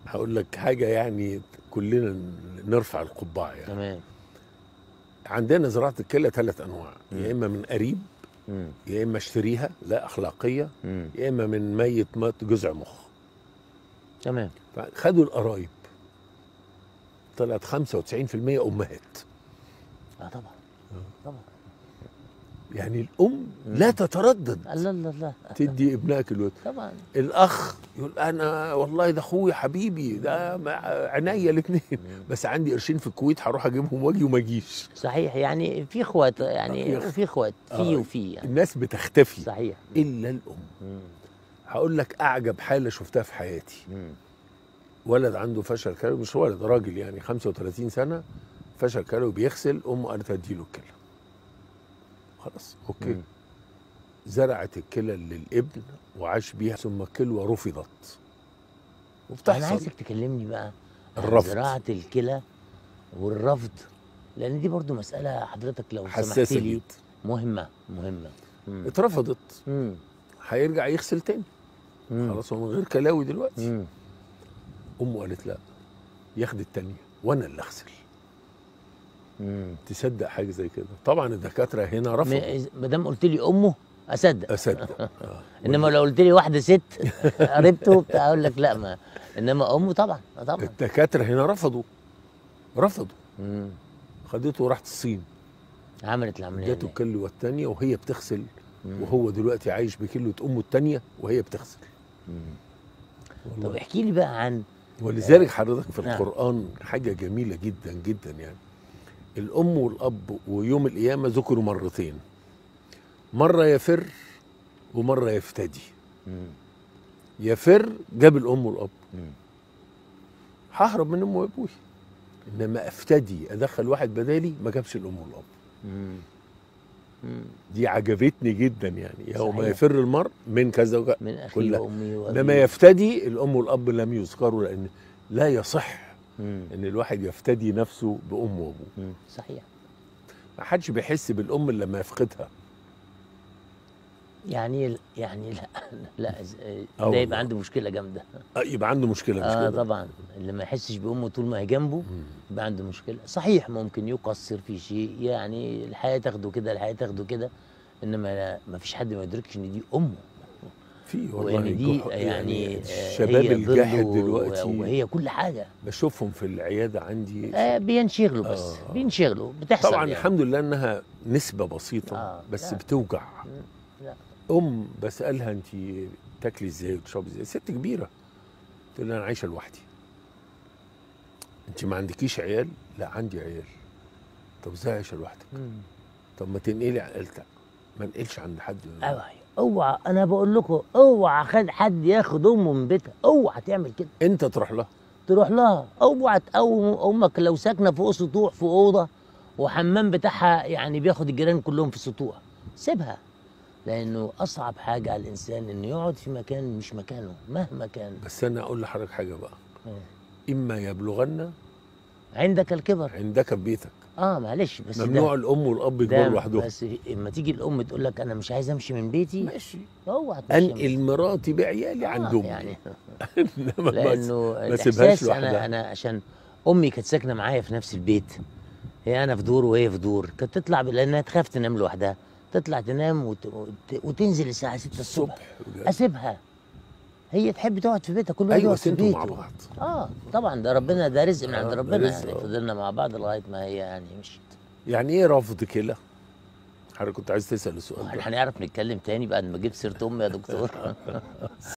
هقول لك حاجه يعني كلنا نرفع القبعه يعني. تمام. عندنا زراعه الكلى 3 انواع، مم. يا اما من قريب، مم. يا اما اشتريها لا اخلاقيه، مم. يا اما من ميت مات جذع مخ. تمام. فخدوا القرايب، طلعت 95% امهات. طبعا. طبعا. يعني الام لا تتردد لا لا لا. تدي ابنها كيلو. طبعا. الاخ يقول انا والله ده اخويا حبيبي ده عينيا الاثنين، بس عندي قرشين في الكويت هروح اجيبهم واجي وما اجيش. صحيح، يعني في اخوات، يعني وفي اخوات في وفي يعني. الناس بتختفي صحيح. الا الام. هقول لك اعجب حاله شفتها في حياتي. مم. ولد عنده فشل كلوي، مش ولد، راجل يعني 35 سنه، فشل كلوي بيغسل، امه قالت هديله الكلى. خلاص اوكي. مم. زرعت الكلى للابن وعاش بيها، ثم الكلوه رفضت. انا وبتحصل عايزك تكلمني بقى عن الرفض. زراعة الكلى والرفض، لان دي برضو مسألة حضرتك لو سمحت حساسه لي جدا. مهمة. مم. اترفضت. مم. هيرجع يغسل تاني. مم. خلاص هو من غير كلاوي دلوقتي. مم. امه قالت لا، ياخد التانية وانا اللي اغسل. تصدق حاجه زي كده؟ طبعا الدكاتره هنا رفضوا. ما دام قلت لي امه اصدق. اصدق. انما لو قلت لي واحده ست قريبته بتاع اقول لك لا، ما انما امه طبعا. طبعا الدكاتره هنا رفضوا. مم. خدته وراحت الصين، عملت العمليه ادته دي. الكلوه الثانيه وهي بتغسل. وهو دلوقتي عايش بكلوه امه الثانيه وهي بتغسل. طب احكي لي بقى عن، ولذلك حضرتك في نعم. القرآن حاجة جميلة جدا جدا يعني. الأم والأب ويوم القيامة ذكروا مرتين، مرة يفر ومرة يفتدي. يفر جاب الأم والأب، ههرب من أمي وأبوي، إنما أفتدي أدخل واحد بدالي، ما جابش الأم والأب. دي عجبتني جدا يعني. يوم يفر المرء من كذا وكذا من أخيه وأمي وأبيه، إنما يفتدي الأم والأب لم يذكروا، لأن لا يصح ان الواحد يفتدي نفسه بامه وابوه. صحيح. ما حدش بيحس بالام الا لما يفقدها. يعني لا لا، ده يبقى عنده مشكله جامده. يبقى عنده مشكله مش كده؟ طبعا، اللي ما يحسش بامه طول ما هي جنبه يبقى عنده مشكله. صحيح ممكن يقصر في شيء، يعني الحياه تاخده كده، الحياه تاخده كده، انما ما فيش حد ما يدركش ان دي امه. في والله، وان دي يعني الشباب الجاحد دلوقتي وهي كل حاجه. بشوفهم في العياده عندي بينشغلوا، بس بينشغلوا، بتحصل طبعا يعني. الحمد لله انها نسبه بسيطه بس لا. بتوجع. لا. بسالها انت تاكلي ازاي وتشربي ازاي؟ ست كبيره تقول لي انا عايشه لوحدي. انت ما عندكيش عيال؟ لا عندي عيال. طب ازاي عايشه لوحدك؟ طب ما تنقلي عيلتك. ما نقلش عند حد. اوعى، انا بقول لكم اوعى حد ياخد امه من بيتها، اوعى تعمل كده. انت تروح لها، اوعى تقوم امك لو ساكنه فوق سطوح في اوضه وحمام بتاعها يعني بياخد الجيران كلهم في السطوح، سيبها. لانه اصعب حاجه على الانسان انه يقعد في مكان مش مكانه مهما كان. بس انا اقول لحضرتك حاجه بقى، اما يبلغن عندك الكبر عندك ببيتك. معلش، بس ممنوع الام والاب يكبروا لوحدهم. بس اما تيجي الام تقول لك انا مش عايز امشي من بيتي، ماشي، اوعى انقل مراتي بعيالي عند امي يعني. انما لانه ما سيبهاش لوحدها. انا عشان امي كانت ساكنه معايا في نفس البيت، هي انا في دور وهي في دور، كانت تطلع لانها تخاف تنام لوحدها، تطلع تنام وتنزل الساعه 6 الصبح. اسيبها، هي تحب تقعد في بيتها، كل واحد يقعد في بيته. مع بعض. طبعا ده ربنا، ده رزق من عند ربنا يعني. فضلنا مع بعض لغايه ما هي يعني مشيت. يعني ايه رفض كلى؟ حضرتك كنت عايز تسال السؤال ده. هنعرف نتكلم تاني بعد ما جبت سيره امي يا دكتور؟